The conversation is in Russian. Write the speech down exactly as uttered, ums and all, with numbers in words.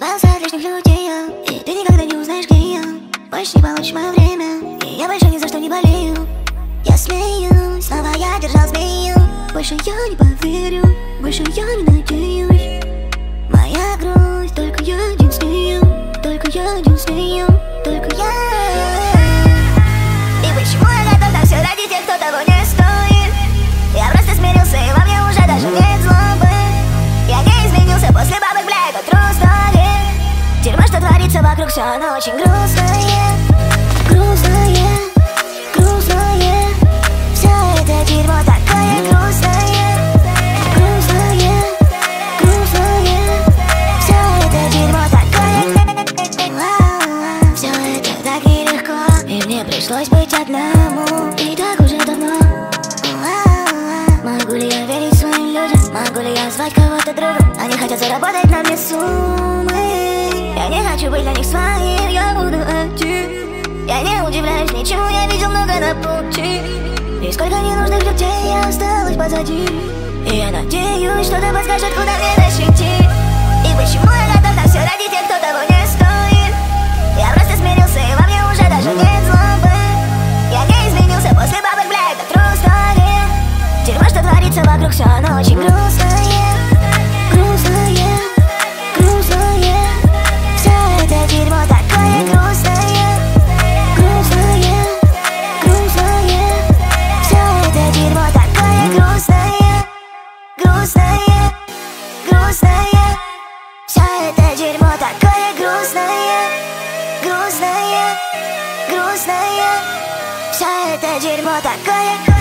избавился от лишних людей, и ты никогда не узнаешь, где я. Больше не получишь мое время, и я больше ни за что не болею. Я смеюсь, снова я держал змею. Больше я не поверю, больше я не надеюсь. Моя грусть, только я один с нею, только я один с нею, только я. И почему я готов на все ради тех, кто того не стоит? Я просто смирился, и во мне уже даже нет злобы. Я не изменился после бабок, бля, это true story. Дерьмо, что творится вокруг, все оно очень грустное. Грустное, грустное. Все это дерьмо такое грустное. Грустное, грустное. Все это дерьмо такое. Все это так нелегко, и мне пришлось быть одному. И так уже давно. Могу ли я верить своим людям? Могу ли я звать кого-то другом? Они хотят заработать на мне суммы. Я не хочу быть для них своим, я буду один. Я не удивляюсь ничему, я видел много на пути. И сколько ненужных людей осталось позади. И я надеюсь, что-то подскажет, куда мне дальше идти. И почему я готов на все ради тех, кто того не стоит. Я просто смирился, и во мне уже даже нет злобы. Я не изменился после бабок, бля, это true story. Дерьмо, что творится вокруг, все оно очень грустное. Грустное, грустное. Все это дерьмо такое грустное. Грустное, грустное. Все это дерьмо такое грустное. Грустное, грустное. Все это дерьмо такое грустное. Грустное, грустное. Все это дерьмо такое грустное.